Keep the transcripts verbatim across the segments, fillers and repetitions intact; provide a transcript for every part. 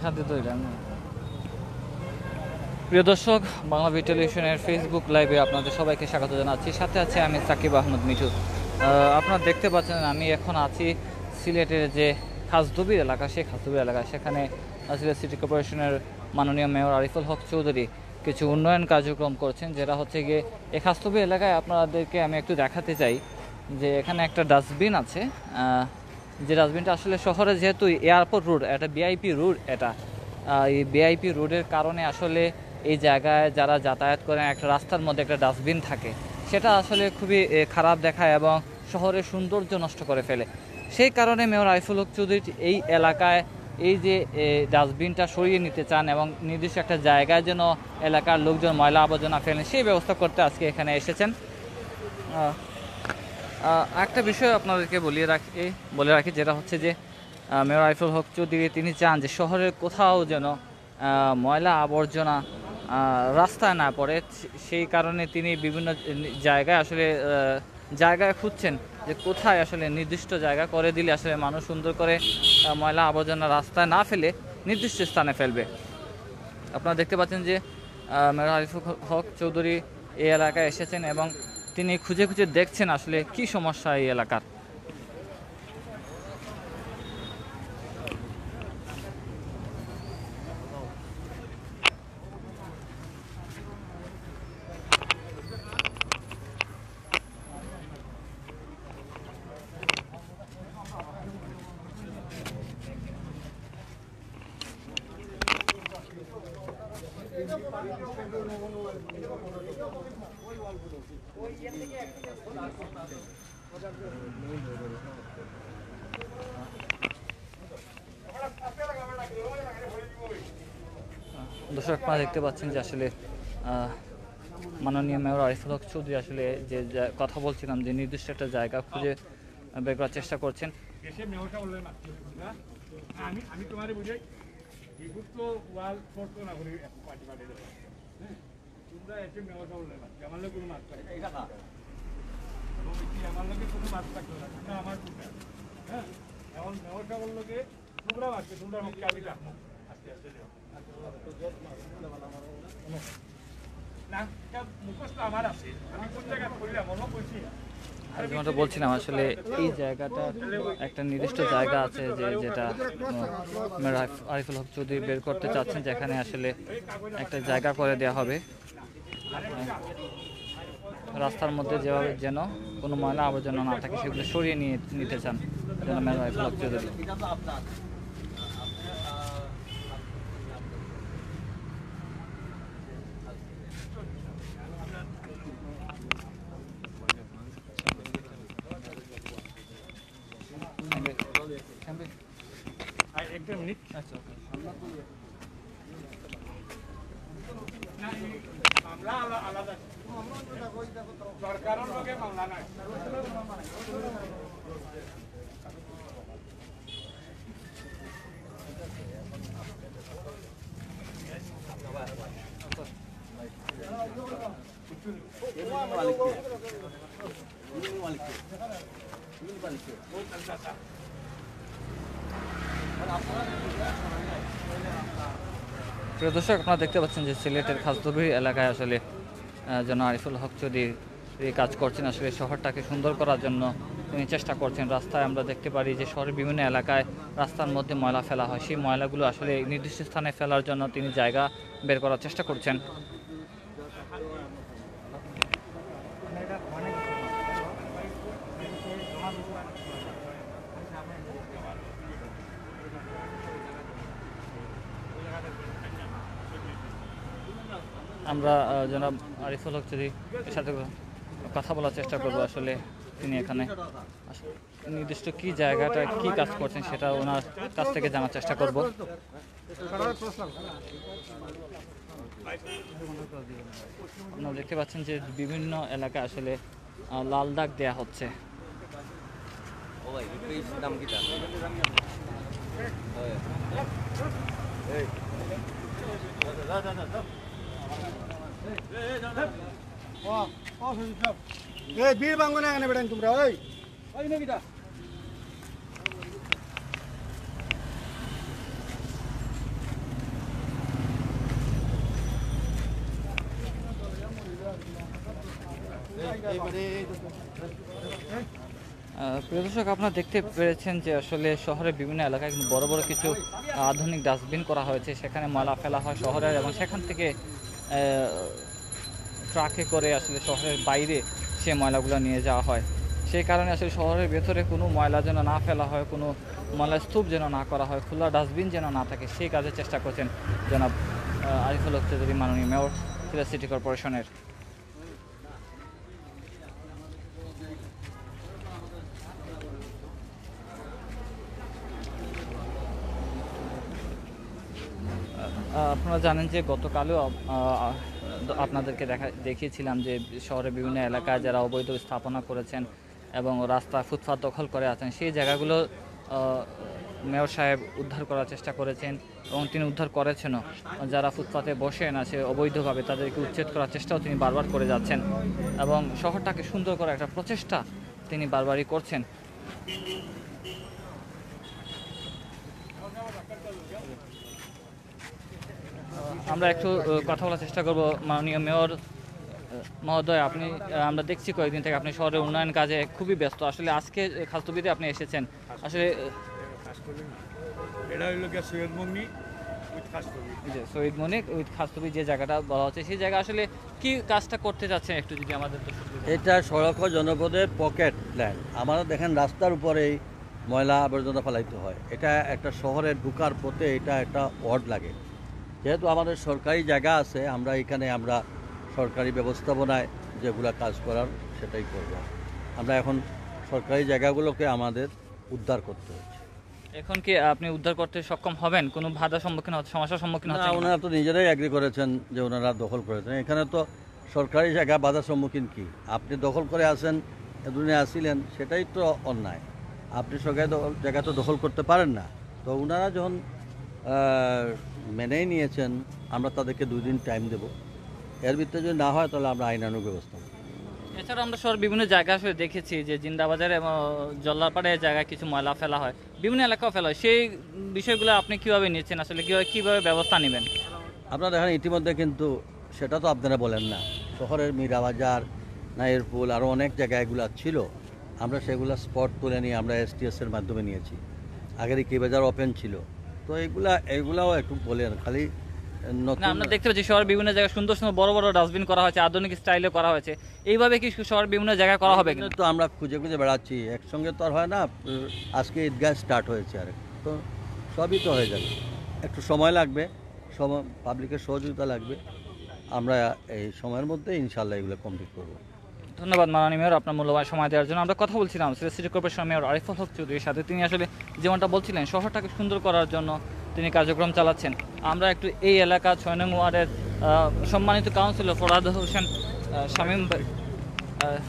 খাদ্য তৈরি। প্রিয় দর্শক, বাংলা বি টেলিভিশনের ফেসবুক লাইভে আপনাদের সবাইকে স্বাগত জানাচ্ছি। সাথে আছে আমি সাকিব আহমদ মিঠু। আপনারা দেখতে পাচ্ছেন আমি এখন আছি সিলেটের যে খাসদবির এলাকা, সেই খাসদবির এলাকা। সেখানে সিলেট সিটি কর্পোরেশনের মাননীয় মেয়র আরিফুল হক চৌধুরী কিছু উন্নয়ন কার্যক্রম করছেন, যেটা হচ্ছে গিয়ে এই খাসদবির এলাকায় আপনাদেরকে আমি একটু দেখাতে চাই যে এখানে একটা ডাস্টবিন আছে। যে ডাস্টবিনটা আসলে শহরে যেহেতু এয়ারপোর্ট রোড, এটা ভিআইপি রোড, এটা এই ভিআইপি রোডের কারণে আসলে এই জায়গায় যারা যাতায়াত করেন একটা রাস্তার মধ্যে একটা ডাস্টবিন থাকে, সেটা আসলে খুবই খারাপ দেখায় এবং শহরের সৌন্দর্য নষ্ট করে ফেলে। সেই কারণে মেয়র আরিফুল হক চৌধুরী এই এলাকায় এই যে ডাস্টবিনটা সরিয়ে নিতে চান এবং নির্দিষ্ট একটা জায়গায় যেন এলাকার লোকজন ময়লা আবর্জনা ফেলেন, সেই ব্যবস্থা করতে আজকে এখানে এসেছেন। একটা বিষয় আপনাদেরকে বলিয়ে রাখি বলে রাখি যেটা হচ্ছে যে মেয়র আরিফুল হক চৌধুরী তিনি চান যে শহরের কোথাও যেন ময়লা আবর্জনা রাস্তায় না পড়ে। সেই কারণে তিনি বিভিন্ন জায়গায় আসলে জায়গায় খুঁজছেন যে কোথায় আসলে নির্দিষ্ট জায়গা করে দিলে আসলে মানুষ সুন্দর করে ময়লা আবর্জনা রাস্তায় না ফেলে নির্দিষ্ট স্থানে ফেলবে। আপনারা দেখতে পাচ্ছেন যে মেয়র আরিফুল হক চৌধুরী এই এলাকায় এসেছেন এবং তিনি খুঁজে খুঁজে দেখছেন আসলে কি সমস্যা এই এলাকার। দর্শক, আপনারা দেখতে পাচ্ছেন যে আসলে মাননীয় মেয়র আরিফুল হক চৌধুরী আসলে যে কথা বলছিলাম যে নির্দিষ্ট একটা জায়গা খুঁজে বের করার চেষ্টা করছেন। যেমনটা বলছিলাম আসলে এই জায়গাটা একটা নির্দিষ্ট জায়গা আছে যে যেটা আরিফুল হক চৌধুরী বের করতে চাচ্ছেন, যেখানে আসলে একটা জায়গা করে দেওয়া হবে রাস্তার মধ্যে, যেভাবে যেন কোনো ময়লা আবর্জনা না থাকে সেগুলো সরিয়ে নিয়ে নিতে চান যেন মেয়র আরিফুল হক চৌধুরী। প্রিয় দর্শক, আপনারা দেখতে পাচ্ছেন যে সিলেটের খাসদবির এলাকায় আসলে যেন আরিফুল হক চৌধুরী কাজ করছেন, আসলে শহরটাকে সুন্দর করার জন্য তিনি চেষ্টা করছেন। রাস্তায় আমরা দেখতে পারি যে শহরের বিভিন্ন এলাকায় রাস্তার মধ্যে ময়লা ফেলা হয়, সেই ময়লাগুলো আসলে নির্দিষ্ট স্থানে ফেলার জন্য তিনি জায়গা বের করার চেষ্টা করছেন। আমরা জনাব আরিফুল হক চৌধুরীর সাথে কথা বলার চেষ্টা করব, আসলে তিনি এখানে নির্দিষ্ট কি জায়গাটা কি কাজ করছেন সেটা ওনার কাছ থেকে জানার চেষ্টা করব। আপনারা দেখতে পাচ্ছেন যে বিভিন্ন এলাকায় আসলে লাল দাগ দেয়া হচ্ছে। বীর বাঙ্গনে এখানে বেড়েন তোমরা ওই ওই নবিতা আহ, প্রিয় দর্শক, আপনারা দেখতে পেরেছেন যে আসলে শহরের বিভিন্ন এলাকায় কিন্তু বড় বড় কিছু আধুনিক ডাস্টবিন করা হয়েছে, সেখানে ময়লা ফেলা হয় শহরের, এবং সেখান থেকে আহ, ট্রাকে করে আসলে শহরের বাইরে সে ময়লাগুলো নিয়ে যাওয়া হয়। সেই কারণে আসলে শহরের ভেতরে কোনো ময়লা যেন না ফেলা হয়, কোনো ময়লা স্তূপ যেন না করা হয়, খোলা ডাস্টবিন যেন না থাকে, সেই কাজের চেষ্টা করছেন জনাব আহ, আরিফুল হক চৌধুরী, মাননীয় মেয়র সিলেট সিটি কর্পোরেশনের। আহ, আপনারা জানেন যে গতকালও আহ, আপনাদেরকে দেখা দেখিয়েছিলাম যে শহরের বিভিন্ন এলাকায় যারা অবৈধ স্থাপনা করেছেন এবং রাস্তা ফুটপাত দখল করে আছেন, সেই জায়গাগুলো আহ, মেয়র সাহেব উদ্ধার করার চেষ্টা করেছেন এবং তিনি উদ্ধার করেছেনও। যারা ফুটপাতে বসেন আছে অবৈধভাবে, তাদেরকে উচ্ছেদ করার চেষ্টাও তিনি বারবার করে যাচ্ছেন এবং শহরটাকে সুন্দর করার একটা প্রচেষ্টা তিনি বারবারই করছেন। আমরা একটু আহ, কথা বলার চেষ্টা করব মাননীয় মেয়র আহ, মহোদয়। আপনি আহ, আমরা দেখছি কয়েকদিন থেকে আপনি শহরের উন্নয়ন কাজে খুবই ব্যস্ত। আসলে আজকে খাস্তবিতে আপনি এসেছেন, আসলে আহ, এটা হইল গিয়া সৈয়দ মন্নি উইথ খাস্তবি। এই যে শহীদ মনিক উইথ খাস্তবি যে জায়গাটা বলা হচ্ছে, সেই জায়গা আসলে কি কাজটা করতে যাচ্ছেন একটু যদি আমাদের তো এটা সড়ক ও জনপদের পকেট প্ল্যান। আমরা দেখেন রাস্তার উপরেই ময়লা আবর্জনা ফেলাইতে হয়। এটা একটা শহরে ঢুকার পথে এটা একটা ওয়ার্ড লাগে। যেহেতু আমাদের সরকারি জায়গা আছে, আমরা এখানে আমরা সরকারি ব্যবস্থাপনায় যেগুলো কাজ করার সেটাই করব। আমরা এখন সরকারি জায়গাগুলোকে আমাদের উদ্ধার করতে হচ্ছে। এখন কি আপনি উদ্ধার করতে সক্ষম হবেন? কোনো বাধার সম্মুখীন হচ্ছে, সমস্যার সম্মুখীন না, হচ্ছে? ওনারা তো নিজেরাই অ্যাগ্রি করেছেন যে ওনারা দখল করেছেন। এখানে তো সরকারি জায়গা, বাধার সম্মুখীন কি? আপনি দখল করে আসেন, দুনিয়া আসিলেন, সেটাই তো অন্যায়। আপনি সরকারি দখল- জায়গা তো দখল করতে পারেন না। তো ওনারা যখন আহ, মেনেই নিয়েছেন, আমরা তাদেরকে দুই দিন টাইম দেব। এর ভিতরে যদি না হয় তাহলে আমরা আইনানুগ ব্যবস্থা নেব। এছাড়া আমরা শহর বিভিন্ন জায়গা আসলে দেখেছি যে জিন্দাবাজারে এবং জল্লাপাড়ে জায়গায় কিছু ময়লা ফেলা হয়, বিভিন্ন এলাকাও ফেলা হয়। সেই বিষয়গুলো আপনি কিভাবে নিচ্ছেন, আসলে কিভাবে কিভাবে ব্যবস্থা নেবেন? আপনারা দেখেন ইতিমধ্যে কিন্তু সেটা তো আপনারা বলেন না, শহরের মীরাবাজার, নাইরপুল, আরও অনেক জায়গা এগুলো ছিল। আমরা সেগুলো স্পট তুলে নিয়ে আমরা এসটিএসের মাধ্যমে নিয়েছি। আগের কি বাজার ওপেন ছিল, তো এগুলা এগুলাও একটু বলেন খালি নতুন। না, আমরা দেখতে পাচ্ছি শহরের বিভিন্ন জায়গায় সুন্দর সুন্দর বড় বড় ডাস্টবিন করা হয়েছে, আধুনিক স্টাইলে করা হয়েছে। এইভাবে কি শহরের বিভিন্ন জায়গায় করা হবে কিনা? তো আমরা খুঁজে খুঁজে বেড়াচ্ছি, একসঙ্গে তো আর হয় না। আজকে ঈদগাহ স্টার্ট হয়েছে, আর তো সবই তো হয়ে যাবে, একটু সময় লাগবে, সময় পাবলিকের সহযোগিতা লাগবে। আমরা এই সময়ের মধ্যে ইনশাল্লাহ এগুলো কমপ্লিট করবো। ধন্যবাদ মাননীয় মেয়র আপনার মূল্যবান সময় দেওয়ার জন্য। আমরা কথা বলছিলাম সিলেট সিটি কর্পোরেশনের মেয়র আরিফুল হক চৌধুরীর সাথে। তিনি আসলে যেমনটা বলছিলেন শহরটাকে সুন্দর করার জন্য তিনি কার্যক্রম চালাচ্ছেন। আমরা একটু এই এলাকা ছয় নং ওয়ার্ডের আহ, সম্মানিত কাউন্সিলর ফরহাদ হোসেন আহ, শামীম ভাই, আহ,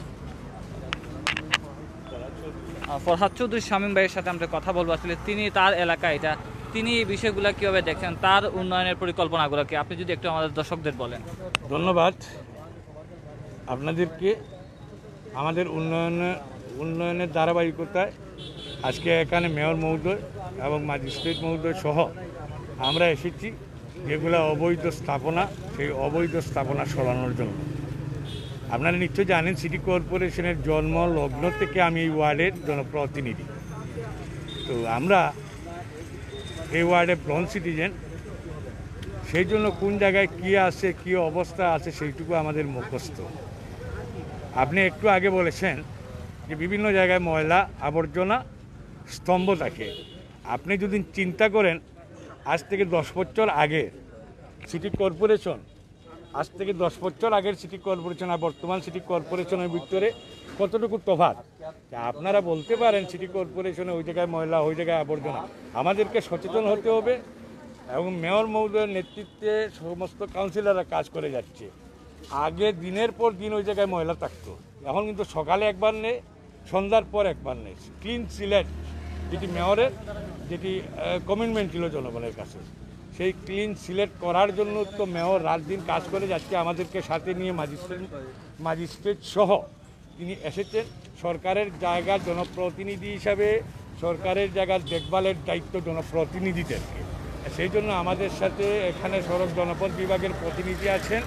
আহ, ফরহাদ চৌধুরী শামীম ভাইয়ের সাথে আমরা কথা বলবো। আসলে তিনি তার এলাকা এটা, তিনি এই বিষয়গুলো কীভাবে দেখছেন, তার উন্নয়নের পরিকল্পনাগুলো কি, আপনি যদি একটু আমাদের দর্শকদের বলেন। ধন্যবাদ আপনাদেরকে। আমাদের উন্নয়নের উন্নয়নের ধারাবাহিকতায় আজকে এখানে মেয়র মহোদয় এবং ম্যাজিস্ট্রেট মহোদয় সহ আমরা এসেছি যেগুলো অবৈধ স্থাপনা, সেই অবৈধ স্থাপনা সরানোর জন্য। আপনারা নিশ্চয়ই জানেন সিটি কর্পোরেশনের জন্ম লগ্ন থেকে আমি এই ওয়ার্ডের জনপ্রতিনিধি। তো আমরা এই ওয়ার্ডে ব্রন সিটিজেন, সেই জন্য কোন জায়গায় কী আছে, কী অবস্থা আছে সেইটুকু আমাদের মুখস্থ। আপনি একটু আগে বলেছেন যে বিভিন্ন জায়গায় ময়লা আবর্জনা স্তম্ভ থাকে। আপনি যদি চিন্তা করেন আজ থেকে দশ বছর আগে সিটি কর্পোরেশন, আজ থেকে দশ বছর আগের সিটি কর্পোরেশন আর বর্তমান সিটি কর্পোরেশনের ভিতরে কতটুকু তফাৎ, আপনারা বলতে পারেন সিটি কর্পোরেশনে ওই জায়গায় ময়লা, ওই জায়গায় আবর্জনা। আমাদেরকে সচেতন হতে হবে এবং মেয়র মহোদয়ের নেতৃত্বে সমস্ত কাউন্সিলররা কাজ করে যাচ্ছে। আগে দিনের পর দিন ওই জায়গায় ময়লা থাকতো, এখন কিন্তু সকালে একবার নেই, সন্ধ্যার পর একবার নেই। ক্লিন সিলেট যেটি মেয়রের যেটি কমিটমেন্ট ছিল জনগণের কাছে, সেই ক্লিন সিলেট করার জন্য তো মেয়র রাত দিন কাজ করে যাচ্ছে। আমাদেরকে সাথে নিয়ে ম্যাজিস্ট্রেট ম্যাজিস্ট্রেট সহ তিনি এসেছেন। সরকারের জায়গার জনপ্রতিনিধি হিসাবে সরকারের জায়গার দেখভালের দায়িত্ব জনপ্রতিনিধিদেরকে। সেই জন্য আমাদের সাথে এখানে সড়ক জনপদ বিভাগের প্রতিনিধি আছেন,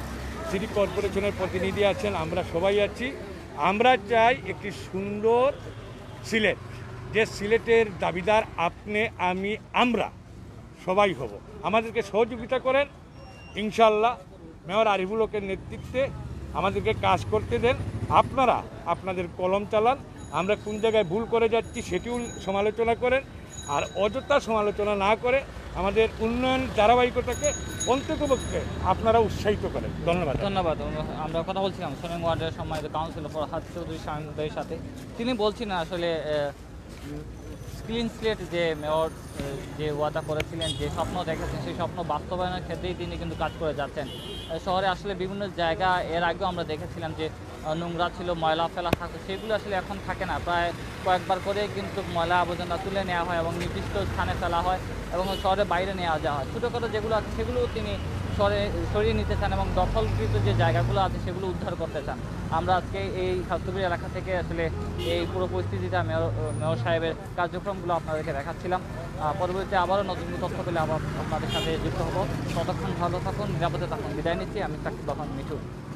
সিটি কর্পোরেশনের প্রতিনিধি আছেন, আমরা সবাই আছি। আমরা চাই একটি সুন্দর সিলেট, যে সিলেটের দাবিদার আপনি, আমি, আমরা সবাই হব। আমাদেরকে সহযোগিতা করেন ইনশাল্লাহ। মেয়র আরিফুল হকের নেতৃত্বে আমাদেরকে কাজ করতে দেন। আপনারা আপনাদের কলম চালান। আমরা কোন জায়গায় ভুল করে যাচ্ছি সেটিও সমালোচনা করেন, আর অযথা সমালোচনা না করে আমাদের উন্নয়ন ধারাবাহিকতাকে অন্ততপক্ষে আপনারা উৎসাহিত করেন। ধন্যবাদ। ধন্যবাদ। আমরা কথা বলছিলাম সোনাম ওয়ার্ডের সম্মানিত কাউন্সিলর ফরহাদ চৌধুরী শামীমের সাথে। তিনি বলছিলেন আসলে ক্লিন স্লেট যে মেয়র যে ওয়াদা করেছিলেন, যে স্বপ্ন দেখেছেন, সেই স্বপ্ন বাস্তবায়নের ক্ষেত্রেই তিনি কিন্তু কাজ করে যাচ্ছেন। শহরে আসলে বিভিন্ন জায়গা এর আগেও আমরা দেখেছিলাম যে নোংরা ছিল, ময়লা ফেলা থাকতো, সেগুলো আসলে এখন থাকে না। প্রায় কয়েকবার করে কিন্তু ময়লা আবর্জনা তুলে নেওয়া হয় এবং নির্দিষ্ট স্থানে ফেলা হয় এবং শহরের বাইরে নেওয়া যাওয়া হয়। ছোটোখাটো যেগুলো আছে সেগুলোও তিনি শহরে সরিয়ে নিতে চান এবং দখলকৃত যে জায়গাগুলো আছে সেগুলো উদ্ধার করতে চান। আমরা আজকে এই খাসদুবি এলাকা থেকে আসলে এই পুরো পরিস্থিতিটা মেয়র মেয়র সাহেবের কার্যক্রমগুলো আপনাদেরকে দেখাচ্ছিলাম। পরবর্তীতে আবারও নতুন তথ্য পেলে আবার আপনাদের সাথে যুক্ত হবো। ততক্ষণ ভালো থাকুন, নিরাপদে থাকুন। বিদায় নিচ্ছি। আমি সাকিব আহমেদ মিঠু।